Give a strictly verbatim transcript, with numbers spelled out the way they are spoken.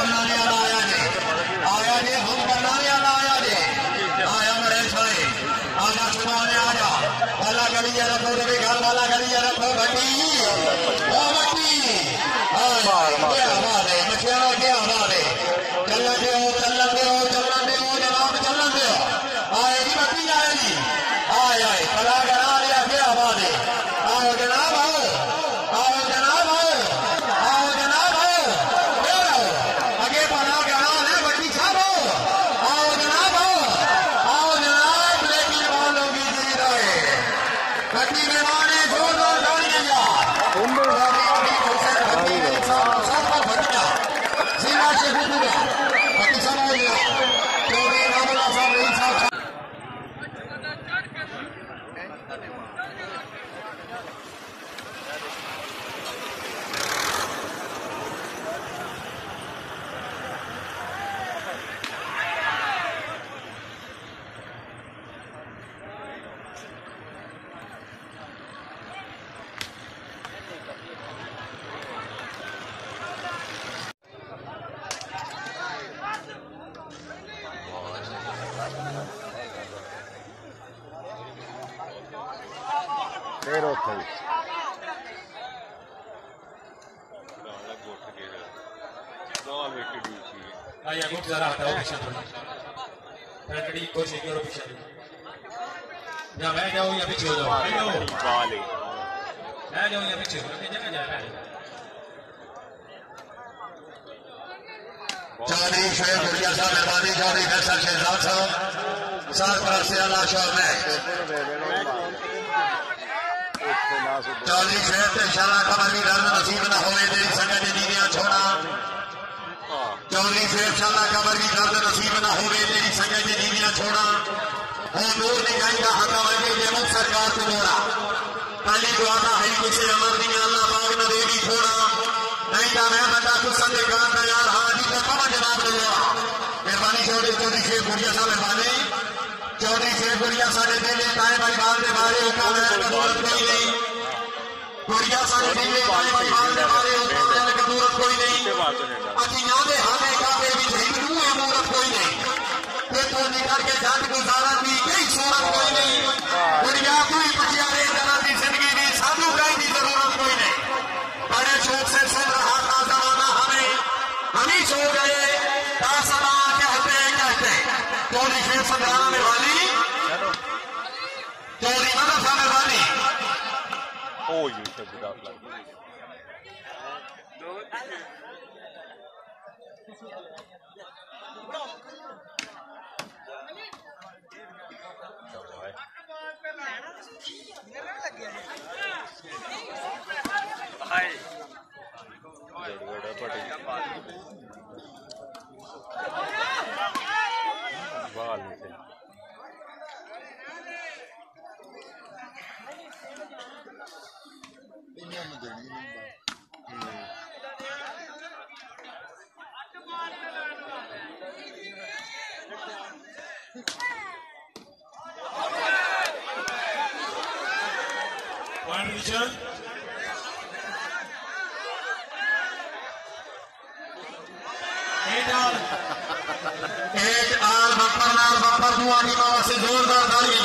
बनाने वाला आया जी, आया जी हम बनाने वाला आया जी, आया वरेच भाई, आजा छुपाने आजा, वाला गली जरा तो भी घर वाला गली जरा तो बटी, ओ बटी, क्या बात है, क्या क्या बात है, चलना दे हो, चलना दे हो, चलना दे हो, जनाब चलना दे हो, आए जी बटी आए जी, आए आए, कला करा लिया क्या बात है, आओ जनाब आओ, आओ जनाब आओ, आओ जनाब आओ, फिर आओ, आगे बढ़ा करा ले बटी साहब आओ, आओ जनाब आओ, आओ जनाब लेकिन वालों की जीत रहे, बटी मेहमान है जो दो गाड़ियां यार, बटी मेरे साथ साथ पर बटिया, सीमा से गुजरा, बटी समझ लिया, तो भी रामला साहब नहीं साथ आया गुट जरा हटाओ पीछे थोड़ा, पैंटड़ी कोशिश करो पीछे, या मैं जाऊँ या पीछे हो जाओ, मैं जाऊँ, मैं जाऊँ या पीछे, मैं जगह जाए, चौधरी शेख गुड़िया साहब मेहरबानी, चौधरी फैसल शहजाद साहब सात तरफ से अल्लाह शोर में चौधरी शेख इंशाल्लाह कमर भी दर्द नसीब न होवे तेरी संगत दीदियां छोड़ा, चौधरी शेख इंशाल्लाह कमर भी दर्द नसीब न होवे तेरी संगत दीदियां छोड़ा, हो नूर निगाही का हक वजे जे मुख सरकार को मोड़ा, पहली दुआ था है किसी अमर दी अल्लाह पाक न देवी छोड़ा, नहीं था मैं बंदा कुछ संदे कार का यार हाजी का कमा जवाब दूंगा, मेहरबानी चौधरी चौधरी शेख गुड़िया साहब मेहरबानी, चौधरी शेख गुड़िया साढ़े दिले ताए भाई बाल के बारे होगा मैं कबूलत कोई नहीं, गुड़िया साढ़े दिले ताए भाई बाल के बारे होगा मैं कबूलत कोई नहीं, अखियां दे हाथे काबे भी हिंदू है मूरत कोई नहीं, ये तो निकल के जाट गुजारा की कोई सूरत कोई नहीं, गुड़िया कोई बचियारे जना की जिंदगी की साधु कहीं की जरूरत कोई नहीं, बड़े शौक से सुन रहा था जमाना हमें, हम ही सो गए तासमा कहते कहते, चौधरी शेख संग्राम में वाली, चौधरी मदरसा में वाली, ओ ये सब बुरा लग एक आल बप्पर नाल बप्पर दुआनी मावा से जोरदार तालियां